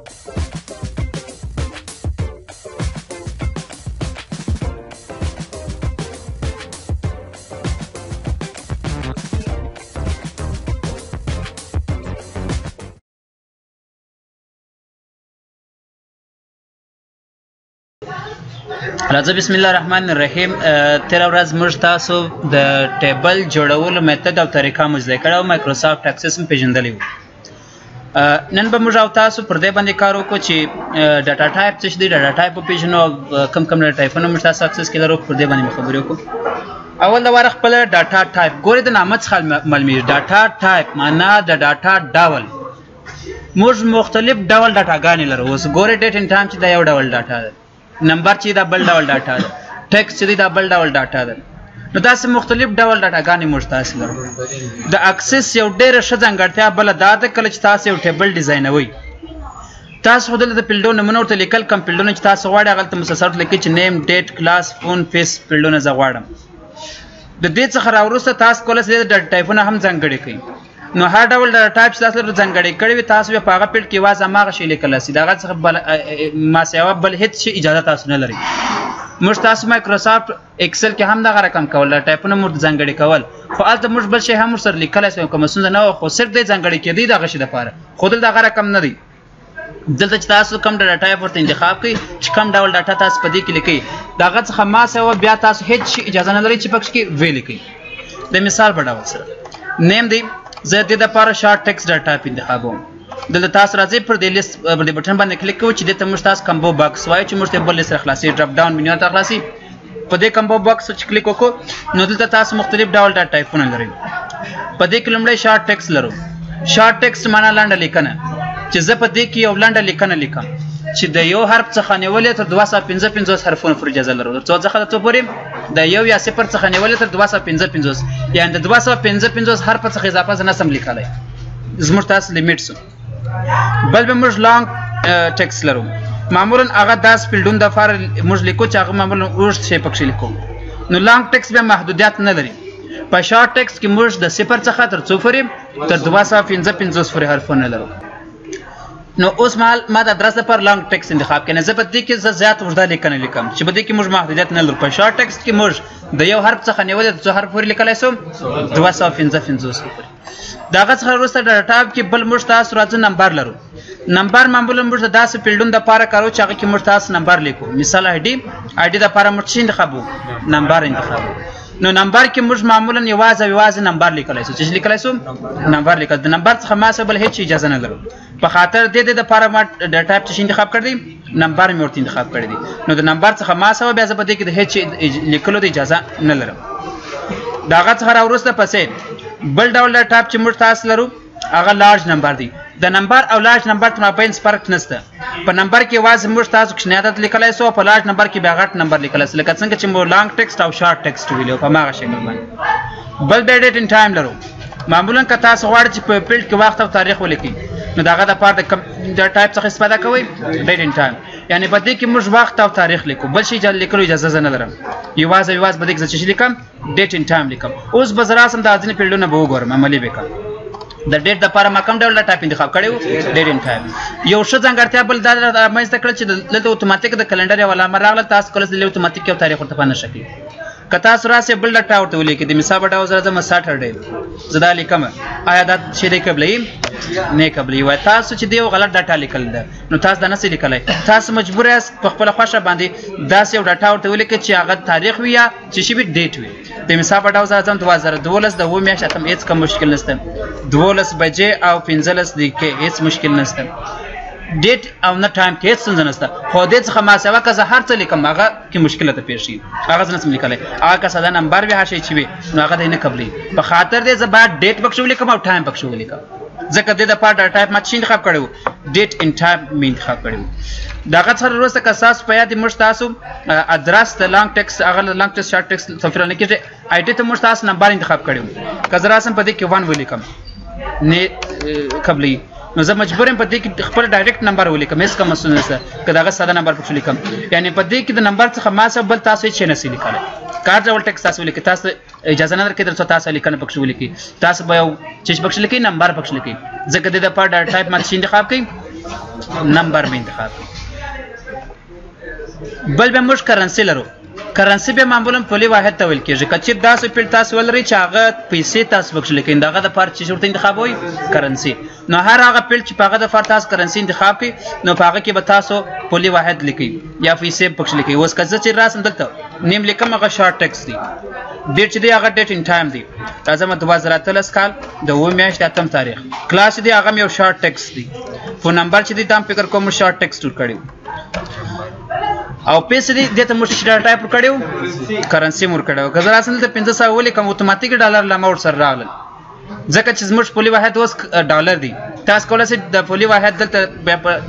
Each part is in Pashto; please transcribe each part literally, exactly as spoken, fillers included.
راځه بسم الله الرحمن الرحیم. تیر ورځ موږ تاسو د ټیبل جوړولو میتود او طریقه مو زده کړه او مایکروسافټ اکسس هم پیژندلی وو. نن به موږ او تاسو پر دې باندې کار وکړو چې ډاټا ټایپ څه دی، ډاټا ټایپ وپېژنو او کم کم ډاټا ټایپونه موږ تاسو اکسس کې لرو. پر دې باندې خبرې وکړو. اول د واره خپل ډاټا ټایپ ګورې د نامه څخه معلومیږي. ډاټا ټایپ معنا د ډاټا ډول. موږ مختلف ډول ډاټاګانې لرو. اوس ګورې ډیټ ان ټایم چې دا یو ډول ډاټا ده، نمبر چې دا بل ډول ډاټا ده، ټیکسټ چې دا بل ډول ډاټا ده. نو داسې مختلف ډول ډاټاګانې موږ تاسو لرو. د اکسس یو ډېره ښه ځانګړتیا بله دا ده کله چې تاسو یو ټیبل ډیزاینوئ، تاسو خو دلته د فیلډو نومونه ورته لیکل، کوم فیلډونه چې تاسو غواړئ هغلته مسلسل لیکئ چې نیم، ډیټ، کلاس، فون، فیس فیلډونه زه غواړم. د دې څخه راوروسته تاسو کولی شئ د ډاټا ټایپونه هم ځانګړي کړئ. نو هر ډول ډاټا ټایپ چې تاسو لپاره ځانګړی کړی وي تاسو بیا په هغه فیلډ کې یوازې هماغه شی لیکلی شئ. د هغه څخه بل ما سوا بل هېڅ شي اجازه تاسو نه لرئ. موږ تاسو مایکروسافټ اکسل کې هم دغه رقم کول، ډاټا ټایپونه موږ ځانګړي کول، خو هلته موږ بل شی هم ورسره لیکلی شو. کومه ستونزه نه وه، خو صرف دی ځانګړي کېدی دغه شي دپاره، خو دلته هغه رقم نه دی. دلته چې تاسو کوم ډاټا ټایپ ورته انتخاب کړئ چې کوم ډول ډاټا تاسو په دې کې لیکئ، د هغه څخه ما سوا بیا تاسو هېڅ شي اجازه نه لرئ چې پکښ کې ویې لیکئ. د مثال په ډول سره نیم دی، زه د دې دپاره شارټ ټیکسټ ډاټا ټایپ انتخابوم. دلته تاسو راځئ پر دې لیست پر دې بټن باندې کلیک کوئ چې دې ته موږ تاسو کمبو باکس وایو چې موږ ته بل لیست راخلاصي، ډراپ ډاون منیو ته راخلاصي. په دې کمبو باکس چې کلیک وکړو نو دلته تاسو مختلف ډول ډاټا ټایپونه لرئ. په دې کې لومړی شارټ ټیکسټ لرو. شارټ ټیکسټ معنا لنډه لیکنه، چې زه په دې کې یو لنډه لیکنه لیکم چې د یو حرف څخه نیولې تر دوه سوه پنځه پنځوس حرفونو پورې اجازه لرو. د څو څخه د څو پورې؟ د یو یا صفر څخه نیولې تر دوه سوه پنځه پنځوس، یعنې د دوه سوه پنځه پنځوس حرف څخه اضافه زه نسم لیکلی، زموږ تاسو لیمیټ سو. بل به موږ لانګ ټیکسټ لرو. معمولا هغه داسې فیلډونو دپاره موږ لیکو چې هغه معمولا اوږد شی پکښې لیکو. نو لانګ ټیکسټ بیا محدودیت نه لري. په شارټ ټیکسټ کې موږ د صفر څخه تر څو پورې؟ تر دوه سوه پنځه پنځوس پورې حرفونه لرو. نو اوس مهال ما د ادرس لپاره لانګ ټیکسټ انتخاب کړی. زه په دې کې زه زیات اوږده لیکنه لیکم چې په دې کې موږ محدودیت نه لرو. په شارټ ټیکسټ کې موږ د یو حرف څخه نیولې تر څو حرف پورې لیکلی شو؟ دوه سوه پنځه پنځوس پورې. د هغه څخه وروسته ډاټا ټایپ کې بل موږ تاسو راځو نمبر لرو. نمبر معمولا موږ د داسې فیلډونو دپاره کارو چې هغه کې موږ تاسو نمبر لیکو. مثال آی ډي، آی ډي دپاره موږ څه انتخابو؟ نمبر انتخابو. نو نمبر کې موږ معمولا یوازې او یوازې نمبر لیکلی شو. چې لیکلی شو؟ نمبر لیکل. د نمبر څخه ما سره بل هېڅ اجازه نه لرو. په خاطر د دې دپاره ما ډاټا ټایپ څه انتخاب کړی دی؟ نمبر مې ورته انتخاب کړی دی. نو د نمبر څخه ما سره بیا زه په دې کې د هېڅ لیکلو د اجازه نه لرم. د هغه څخه راوروسته پسې بل ډول ډاټا ټایپ چې موږ تاسو لرو هغه لارج نمبر دی. د نمبر او لارج نمبر تر مابین فرق نشته. په نمبر کې یوازې موږ تاسو کوچنی عدد لیکلی شو، په لارج نمبر کې بیا غټ نمبر لیکلی شو، لکه څنګه چې موږ لانګ ټیکسټ او شارټ ټیکسټ ویلو په هماغه شکل باندې. بل بیا ډیټ ان ټایم لرو. معمولا که تاسو غواړئ چې په فیلډ کې وخت او تاریخ ولیکئ نو د هغه دپاره د ډاټا ټایپ څخه استفاده کوئ ډیټ ان ټایم، یعنې په دې کې موږ وخت او تاریخ لیکو، بل شي لیکلو اجازه زه نه لرم. یوازې یوازې په دې کې زه څه لیکم؟ ډیټ ان ټایم لیکم. اوس به زه راسم دا ځینې فیلډونه به وګورم، عملي به کړم. د ډیټ دپاره ما کوم ډول ډاټا ټایپ انتخاب کړی و؟ ډیټ ان ټایم. یو ښه ځانګړتیا بل دا رامنځته کړل چې دلته اتوماتیک د کلنډر یو علامه راغله، تاسو کولی شئ اتوماتیک یو تاریخ ورته په نښه کړئ. که تاسو راسئ بل ډاټا ورته ولیکئ، د مثال په ډول زه راځم ساټرډے، زه دا لیکم. آیا دا شی دی قبلوي؟ نه قبلوي. وایي تاسو چې دی یو غلط ډاټا لیکل ده، نو تاسو دا نسئ لیکلی. تاسو مجبور یاست په خپله خوښه باندې داسې یو ډاټا ورته ولیکئ چې هغه تاریخ وي یا چې شي وي ډیټ وي. د مثال په ډول زه راځم دوه زره دولس د اووه میاشتې اتم، هېڅ کم مشکل نشته. دولس بجې او پنځلس دقیقې، هېڅ مشکل نشته. ډیټ او نه ټایم کې هېڅ ستونزه نشته. خو دې څخه ما سوا که زه هر څه لیکم هغه کې مشکل ته پیښ شي، هغه زه نشم لیکلی. هغه که ساده نمبر وي هر شی چې وي نو هغه دی نه قبلوي. په خاطر دې زه باید ډیټ پکښې ولیکم او ټایم پکښې ولیکم. ځکه دې دپاره ډاټا ټایپ ما څه انتخاب کړی و؟ ډیټ ان ټایم مې انتخاب کړی و. د هغه څخه وروسته که ستاسو په یاد موږ تاسو ادرس د لانګ ټیکسټ هغه لانګ ټیکسټ شارټ ټیکسټ توپیر نه کېږي. آی ډي ته موږ تاسو نمبر انتخاب کړی و. که زه راسم په دې کې ون ولیکم نه قبلوي، نو زه مجبور یم په دې کې خپل ډایرکټ نمبر ولیکم، هېڅ کومه ستونزه نشته. که د هغه ساده نمبر پکښې لیکم، یعنې په دې کې د نمبر څخه ما سره بل تاسو هېڅ شی نشئ لیکلی. که هر ډول ټیکسټ تاسو ولیکئ، تاسو اجازه نه درکوي تر څو تاسو لیکنه پکښې ولیکئ. تاسو به یو چیز پکښې لیکئ، نمبر پکښې لیکئ. ځکه دې دپاره ډاټا ټایپ ما څه انتخاب کړئ؟ نمبر به انتخاب کړئ. بل به موږ کرنسي لرو. کرنسي به معمولا پولي واحد ته ویل کېږي. که چېرې داسې فیلډ تاسو ولرئ چې هغه پیسې تاسو پکښې لیکئ د هغه دپاره چې ورته انتخابوئ کرنسي، نو هر هغه فیلډ چې په هغه دپاره تاسو کرنسي انتخاب کړئ نو په هغه کې به تاسو پولي واحد لیکئ یا پیسې پکښې لیکئ. اوس که زه چې راسم دلته نیم لیکم هغه شارټ ټیکسټ دی، ډیټ چې دی هغه ډیټ ان ټایم دی، راځه مه دوه زره اتلس کال د اووه میاشتې اتم تاریخ. کلاس چې دی هغه هم یو شارټ ټیکسټ دی. فون نمبر چې دی دا هم فکر کوم شارټ ټیکسټ ورکړی و او پیسې دې دې ته موږ چې ټایپ ورکړی و کرنسي مو ورکړی و. که زه راسم دلته پنځه سوه ولیکم اتوماتیک ډالر له اماونټ سره راغلل ځکه چې زموږ پولي واحد اوس ډالر دی. تاسو کولی شئ د پولي واحد دلته بیا په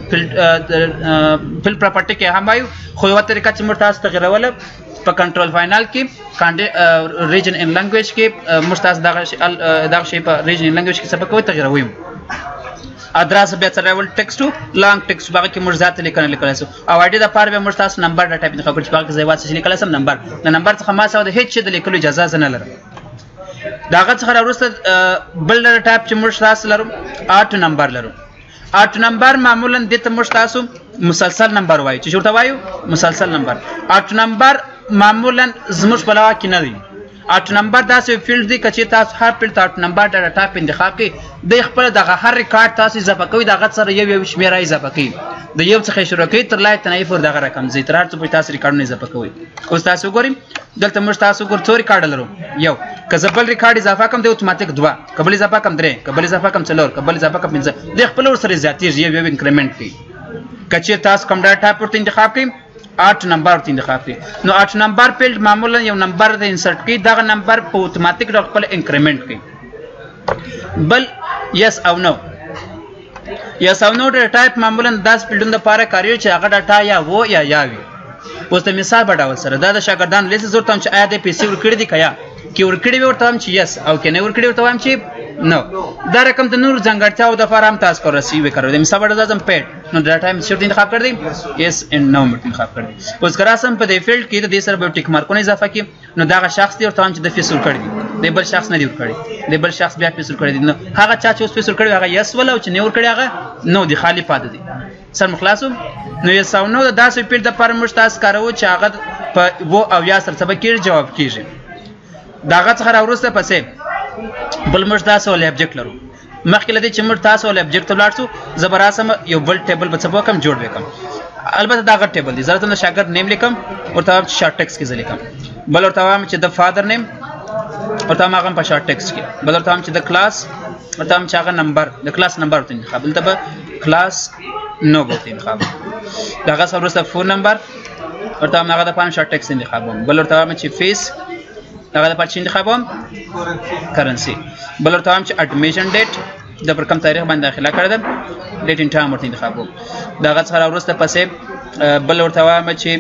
فیل پراپرټي کې هم وایو، خو یوه طریقه چې موږ تاسو تغیروله په کنټرول فاینل کې ریجن ان لنګویج کې موږ تاسو دغه شی په ریجن ان لنګویج کې څه به کوئ تغیروئ. ادراس بیا څه ډول ټیکسټ لانګ ټیکسټ هغه کې موږ ذات لیکنه لیکلی سو او آی ډي دپاره بیا موږ تاسو نمبر ډه ټایپ انتخاب کړو چې په هغه کې زه یوازې چې لیکلی سم نمبر د نمبر څخه ما سوه د هېڅ شي د لیکلو اجازه زه نه لرم. د هغه څخه راوروسته بل ډله ټایپ چې موږ تاسو لرو آټو نمبر لرو. آټو نمبر معمولا دې ته موږ تاسو مسلسل نمبر وایو چې ورته وایو مسلسل نمبر. آټو نمبر معمولا زموږ په لوا کې نه دی. آټو نمبر داسې فیلډ دی که چې تاسو هر فیلډ ته آټو نمبر ډله ټایپ انتخاب کړئ دی خپله دغه هر ریکارډ تاسو اضافه کوئ د هغه سره یو یو شمېره اضافه کوئ د یو څخه شروع کوئ تر لای تنهایي پورې دغه رقم ځي تر هر څو پورې تاسو ریکارډونه اضافه کوئ. اوس تاسو وګورئ دلته موږ تاسو وګورئ څو ریکارډ لرو. یو که زه بل ریکارډ اضافه کړم دی اتوماتیک دوه، که بل اضافه کړم درې، که بل اضافه کړم څلور، که بل اضافه کړم پنځه، دی خپله ورسره زیاتېږي یو یو انکریمنټ کوي. که چېرې تاسو کوم ډله ټایپ ورته انتخاب کړئ آټ نمبر ورته انتخاب کړئ نو آټ نمبر فیلډ معمولا یو نمبر ته انسرټ کوي دغه نمبر په اتوماتیک ډول خپل انکریمنټ کوي. بل یس او نو. یس او نو ډله ټایپ معمولا داسې فیلډونو دپاره کاریږي چې هغه ډاټا یا و یا یا وي. اوس د مثال په ډول سره دا د شاګردانو لیست زه ورته وایم چې آیا دی پیسې ورکړي دي که یا که ورکړي وي ورته وایم چې یس او که نه ورکړي ورته وایم چې نو. دا رقم د نورو ځانګړتیاو دپاره هم تاسو کولی شئ وکاروئ. د مثال په ډول ځم پیډ نو ډاټا مې څه ورته انتخاب کړی دی یس اینډ نو مې ورته انتخاب کړی دی. اوس که راسم په دې فیلډ کې د دې سره به ټیک مارکونه اضافه کړي نو دغه شخص دی ورته وایم چې د فیس ورکړی دی د بل شخص نه دی ورکړی د بل شخص بیا فیس ورکړی دی. نو هغه چا چې اوس فیس ورکړی هغه یس ول او چې نه ورکړی هغه نو دی خالي پاتې دی. سر مو خلاص و. نو یس او نو د داسې فیلډ دپاره موږ تاسو کاروو چې هغه په و او یا سره څه به کېږي جواب کېږي. د هغه څخه راوروسته پسې بل موږ تاسو ولې ابجکټ لرو. مخکې له دې چې موږ تاسو ولې ابجکټ ته ولاړ شو زه به راسم یو بل ټیبل به څه به وکړم جوړ به کړم. البته دا هغه ټیبل دی زه راته د شاګرد نیم لیکم ورته وایم چې شارټ ټیکسټ کې زه لیکم. بل ورته وایم چې د فادر نیم ورته وایم هغه هم په شارټ ټیکسټ کې. بل ورته وایم چې د کلاس ورته وایم چې هغه نمبر د کلاس نمبر ورته انتخاب دلته به کلاس نو به ورته انتخاب. د هغه څخه وروسته فون نمبر ورته وایم هغه دپاره شارټ ټیکسټ انتخابوم. بل ورته وایم چې فیس هغه دپاره چې انتخابوم کرنسي. بل ورته وایم چې اډمیشن ډیټ د پر کوم تاریخ باندې داخله کړې ده ډیټ ان ټایم ورته انتخابوم. د هغه څخه راوروسته پسې بل ورته وایم چې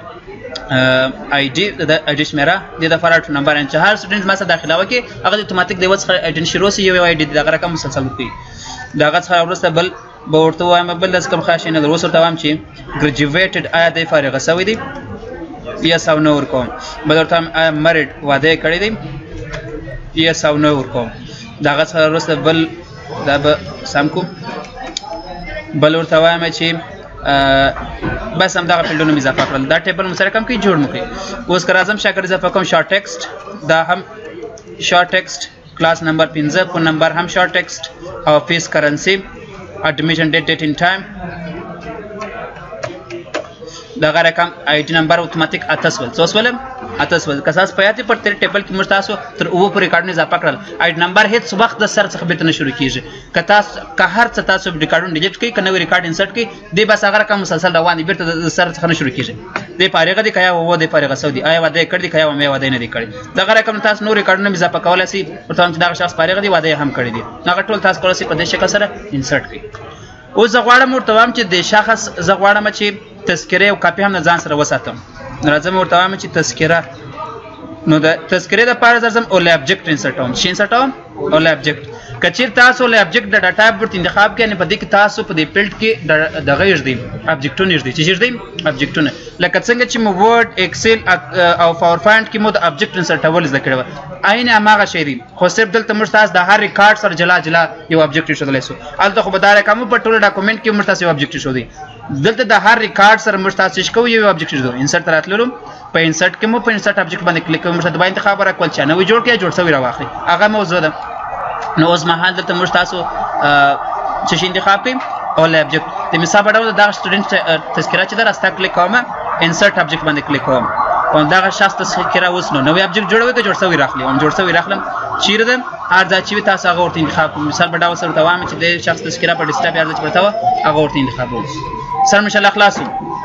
آی ډي د آی ډي شمېره دې دپاره آټو نمبر یعنې چې هر سټوډنټ ما سره داخله وکړي هغه د اتوماتیک د یوه څخه آی ډي شروع سي یو یو آی ډي دغه رقم مسلسل وکړي. د هغه څخه راوروسته بل به ورته ووایم بل داسې کوم خاص شی نه لرو. اوس ورته وایم چې ګریجویټډ آیا دی فارغه سوی دی یس او نو ورکوم. بل ورته وایم آیا مریډ واده یې کړی دی یس او نو ورکوم. د هغه څخه وروسته بل دا به سم کوم. بل ورته وایم چې بس همدغه فیلډونه مې اضافه کړل. دا ټیبل مو سره کم کړئ جوړ مو کړئ. اوس که راځم شاګرد اضافه کوم شارټ ټیکسټ دا هم شارټ ټیکسټ کلاس نمبر پنځه فون نمبر هم شارټ ټیکسټ او فیس کرنسي اډمیشن ډیټ ډیټ ان ټایم دغه رقم آی ډي نمبر اتوماتیک اته سول څو سولم اته سول. که تاسو په یادې پر تېر ټیبل کې موږ تاسو تر اووه پورې ریکارډونه اضافه کړل. آی ډي نمبر هېڅ وخت د سر څخه بېرته نه شروع کېږي. که تاسو که هر څه تاسو ریکارډونه ډیلیټ کړئ که نوی ریکارډ انسرټ کړئ دی بس هغه رقم مسلسل روان دی بېرته د سر څخه نه شروع کېږي. دی فارغه دی که یا و دی فارغه سوی دی آیا واده یې کړی دی که یا مې واده یې نه دی کړی. دغه رقم تاسو نور ریکارډونه هم اضافه کولی شئ. ورته وایم چې دغه شخص فارغه دی واده یې هم کړی دی هغه ټول تاسو کولی شئ په دې شکل سره انسرټ کړئ. اوس زه غواړم ورته وایم چې د شخص زه غواړم چې تذکره او کاپي هم د ځان سره وساتم. نو راځم ورته وایم چې تذکره نو د تذکرې دپاره زه ځم اولې ابجکټ انسرټوم چې انسرټوم او له ابجیکټ کچیر تاسو له ابجیکټ د ډاټا ټایپ ورته انتخاب کړئ نه په دې کې تاسو په دې فیلډ کې د غیر دی ابجیکټونه دي چې دي ابجیکټونه لکه څنګه چې مو ورډ ایکسل او پاور پوینټ کې مو د ابجیکټ انسرټول زده کړو عین هماغه شی دی خو صرف دلته موږ تاسو د هر ریکارډ سره جلا جلا یو ابجیکټ شودلای سو البته خو بداره کوم په ټول ډاکومېنټ کې موږ تاسو یو ابجیکټ شو دی دلته د هر ریکارډ سره موږ تاسو شکو یو ابجیکټ شو انسرټ راتللو په انسرټ کې مو په انسرټ ابجیکټ باندې کلیک کوم موږ ته باندې انتخاب راکول چې نو جوړ کې جوړ سوی راوخی هغه موضوع ده نو اوس مهال دلته موږ تاسو چې شي انتخاب کړئ او له ابجیکټ د مثال په ډول دا سټوډنټ تذکره چې دا راسته کلیک کوم انسرټ ابجیکټ باندې کلیک کوم او دا شخص تذکره اوس نو نو ابجیکټ جوړوي که جوړ سوی راخلی هم جوړ سوی راخلم چیرې ده هر ځای چې تاسو هغه ورته انتخاب کوئ مثال په ډول سره دوام چې د شخص تذکره په ډیسکټاپ یا ځای پرته هغه ورته انتخاب کوئ سر مشال خلاص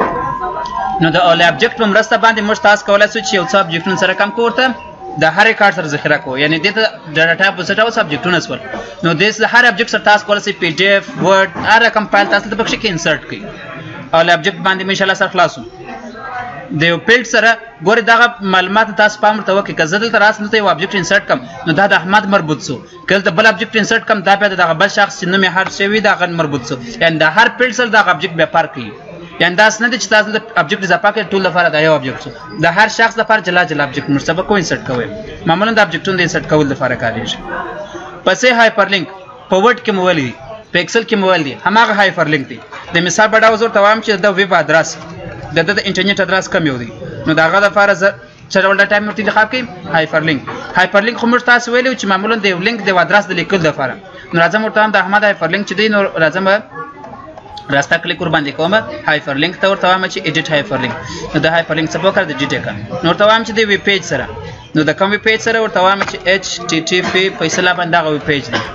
نو د اول ابجیکټ په مرسته باندې موږ تاسو کولای شو چې یو څه ابجیکټونه سره کم کوورته د هر ریکارډ سره ذخیره کو یعنی د ډاټا په سټاو سبجیکټونه سول نو د هر ابجیکټ سره تاسو کولای شئ پی ډی اف ورډ هر کمپایل تاسو د پکې انسرټ کړئ او ابجیکټ باندې ان شاء الله سره خلاصو د یو فیلډ سره ګوري دغه معلومات تاسو پام ورته وکړئ که زه دلته راسم دلته یو ابجیکټ انسرټ کم نو دا د احمد مربوط سو که دلته بل ابجیکټ انسرټ کم دا بیا دغه بل شخص چې نوم یې هر شی وي دغه مربوط سو یعنی د هر فیلډ سره دغه ابجیکټ بیا فرق کوي یعنی دا څنګه چې تاسو د ابجیکټ اضافه کړئ ټول لپاره دا یو ابجیکټ د هر شخص لپاره جلا جلا ابجیکټ مرتبه کو انسرټ کوئ معمولا د ابجیکټونو د انسرټ کول لپاره کاریږي پسې هایپرلینک په ورډ کې مویل دي په ایکسل کې مویل دي هماغه هایپرلینک دي د مثال په ډول زور توام چې د ویب ادرس د د انټرنیټ ادرس کم یو دی نو داغه لپاره چې ډول ډاټا مرتبه انتخاب کړئ هایپرلینک هایپرلینک خو موږ تاسو ویلو چې معمولا د یو لینک د ادرس د لیکل لپاره نو راځم ورته د احمد هایپرلینک چې دی نو راځم راستا کلیک ور باندې کوم هایپرلینک ته ورته وایم چې ایډیټ هایپرلینک نو د هایپرلینک څخه کار د ډیټا کا نو ورته وایم چې د ویب پیج سره نو د کوم ویب پیج سره ورته وایم چې ایچ ټی ټی پی فیصله باندې غو ویب پیج دی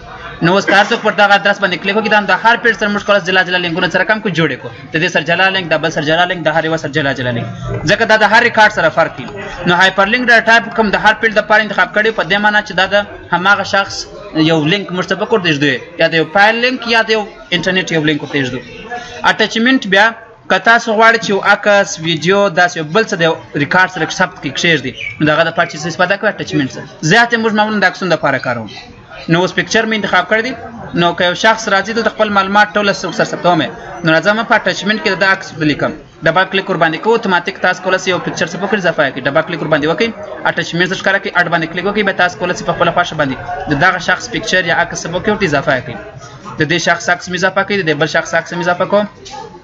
نو تاسو پر دا ادرس باندې کلیک وکړئ دا هر پیج سره موږ کولای جلا جلا لینکونه سره کم کو جوړې کو د دې سره جلا لینک د بل سره جلا لینک د هر یو سره جلا جلا لینک ځکه دا د هر ریکارډ سره فرق کوي نو هایپرلینک د ټایپ کوم د هر پیج د پاره انتخاب کړي په دې معنی چې دا د هماغه شخص یو لینک مرتبه کړ دې یا د یو فایل لینک یا د یو انټرنیټ یو لینک ورته دې اټاچمنت بیا کتا سو غواړي چې یو عکس ویډیو داسې بل څه د ریکارډ سره ثبت کې کښېږدي نو دغه د پاره چې استفاده کوي اټاچمنت سره زیات موږ معمولا د عکسونو لپاره کاروو نو اوس پکچر مې انتخاب کړی دی نو که یو شخص راځي د خپل معلومات ټول سره ثبتوم نو راځم په اټاچمنت کې د عکس لیکم ډبل کلیک ور باندې کو اتوماتیک تاسو کولای یو پکچر څخه پکړ اضافه کړئ ډبل کلیک ور باندې وکړئ اټاچمنت ښکارا کړئ اډ باندې کلیک وکړئ به تاسو کولای په خپل خاصه باندې دغه شخص پکچر یا عکس په کې اضافه کړئ د دې شخص عکس مې اضافه کړئ د بل شخص عکس مې اضافه کوم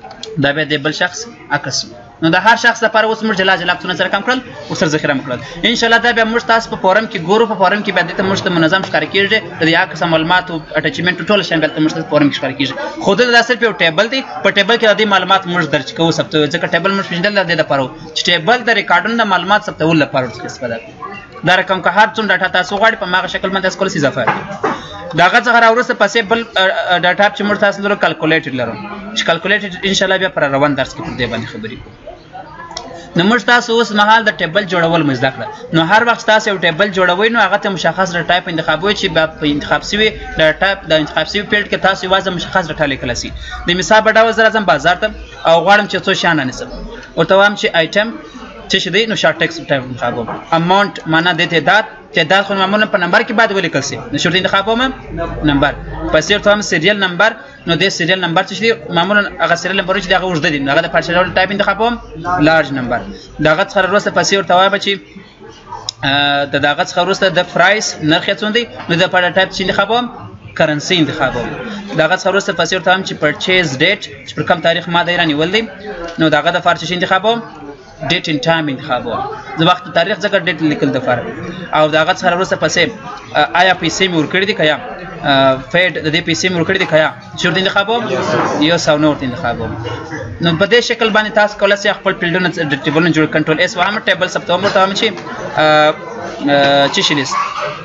دا به د بل شخص عکس نو د هر شخص لپاره اوس موږ جلا جلا عکسونه سره کم کړل او سره ذخیره کړل ان شاء الله دا به موږ تاسو په فورم کې ګورو په فورم کې به د موږ ته منظم ښکار کیږي د عکس معلومات او اټاچمنت ټول شامل ته موږ ته فورم کې ښکار کیږي خو دا صرف یو ټیبل دی په ټیبل کې د معلومات موږ درج کوو ثبتو ځکه ټیبل موږ پیژندل د لپاره چې ټیبل د ریکارډونو د معلومات ثبتول لپاره استفاده کوي دا رقم که هر څومره ډاټا تاسو غواړئ په ماغه شکل باندې تاسو کولای اضافه کړئ داغه څخه راوړسته پسې بل ډاټا چې موږ تاسو لرو کیلکولیټر لرو چې کیلکولیټر ان شاء الله بیا پر روان درس کې پر دې باندې خبرې کوو نو موږ تاسو اوس مهال د ټیبل جوړول مزده کړه نو هر وخت تاسو یو ټیبل جوړوي نو هغه ته مشخص ډاټا ټایپ انتخابوي چې په انتخاب سوي ډاټا ټایپ د انتخاب سوي فیلډ کې تاسو یوازې مشخص ډاټا لیکل شي د مثال په ډول زه راځم بازار ته او غواړم چې څو شیان انسم ورته وایم چې آیټم چې شې دی نو شارټ ټیکس ټایپ انتخابوم اماونت معنا د تعداد تعداد خو معمولا په نمبر کې بعد ولیکل شي نو شورت انتخابوم نمبر پسې ورته وایم سیریل نمبر نو د سیریل نمبر چې دی معمولا هغه سیریل نمبر چې دغه وژد دي هغه د پارشل ټایپ انتخابوم لارج نمبر دغه څخه وروسته پسې ورته وایم چې د دغه څخه وروسته د پرایس نرخ څومره دی نو د پاره ټایپ چې انتخابوم کرنسی انتخابوم دغه څخه وروسته پسې ورته وایم چې پرچیز ډیټ چې پر کوم تاریخ ما دی رانیول دی نو دغه د فارسی انتخابوم ډیټ ان ټایم انتخابوم د وخت تاریخ ځکه ډیټ لیکل د فرق او دغه څخه وروسته پسې آیا پیسې مې ورکړې دي کیا فیډ د دې پیسې مې ورکړې دي کیا شورت انتخابوم یو ساو نورت انتخابوم نو په دې شکل باندې تاسو کولای شئ خپل فیلډونه د ټیبلونو جوړ کنټرول اس وهم ټیبل سبته ورته هم چې چې شي لیست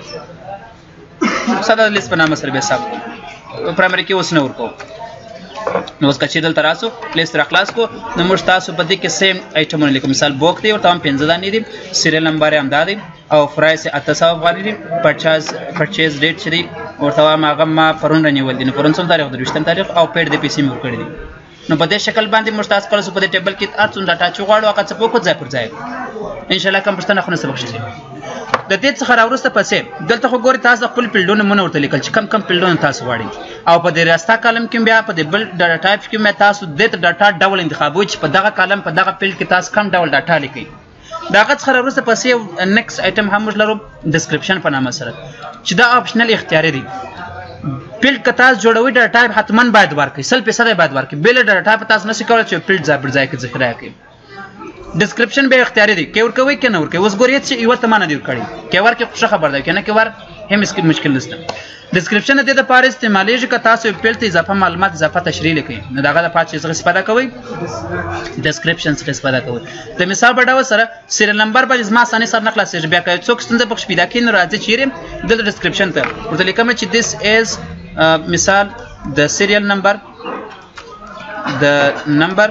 ساده لیست په نامه سره به حساب پرایمری کې اوس نه ورکو نو اوس کچې دلته راسو لیست را خلاص کو نو موږ تاسو په دې کې سیم آیټمونه لیکو مثال بوک دی ورته هم پنځه دانې دي سیریل نمبر یې همدا دی او پرایس اته سوه افغانۍ دي پرچیز پرچیز ډیټ چې دی ورته وایم هغه ما پرون رانیول دي نو پرون څوم تاریخ درویشتم تاریخ او پیډ د پیسې مې ورکړي دي نو په دې شکل باندې موږ تاسو کولای شو په دې ټیبل کې هر څومره ډاټا چې غواړو هغه څه په کو ځای پر ځای ان شاء الله کوم پښتنه خو نه سبق شي د دې څخه راوروسته پسې دلته خو ګوري تاسو خپل فیلډونه مونږ ورته لیکل چې کم کم فیلډونه تاسو غواړئ او په دې راستا کالم کې بیا په دې بل ډاټا ټایپ کې مې تاسو د ډاټا ډول انتخابوي چې په دغه کالم په دغه فیلډ کې تاسو کم ډول ډاټا لیکئ دغه څخه راوروسته پسې نیکسټ آیټم هم موږ لرو ډسکرپشن په نامه سره چې دا اپشنل اختیاري دی فیلډ که تاسو جوړوي ډاټا ټایپ حتما باید ورکړئ سل فیصده باید ورکړئ بل ډاټا ټایپ تاسو نشئ کولی چې فیلډ ځای پر ځای کې ذخیره کړئ ډسکرپشن به اختیاري دی کې ورکوي کې نه ورکوي اوس ګورئ چې یو ته مانه دی ورکړي کې ورکې خوشا خبر ده کنه کې ور هم اس کې مشکل نشته ډسکرپشن د دې لپاره استعمالیږي که تاسو فیلډ ته اضافه معلومات اضافه تشریح لیکئ نو دغه لپاره چې څه استفاده کوئ ډسکرپشن څخه استفاده کوئ د مثال په ډول سره سیریل نمبر به زما اسانه سره نه خلاصېږي بیا که څوک ستونزه پکښ پیدا کړي نو راځي چیرې د ډسکرپشن ته ورته لیکم چې this is uh, مثال د سیریل نمبر د نمبر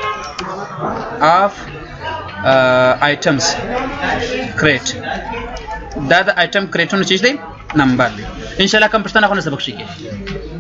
of uh, items crate دا د item crate نو چیز دی نمبر دی ان شاء الله کوم پښتنه خو نه سبق شي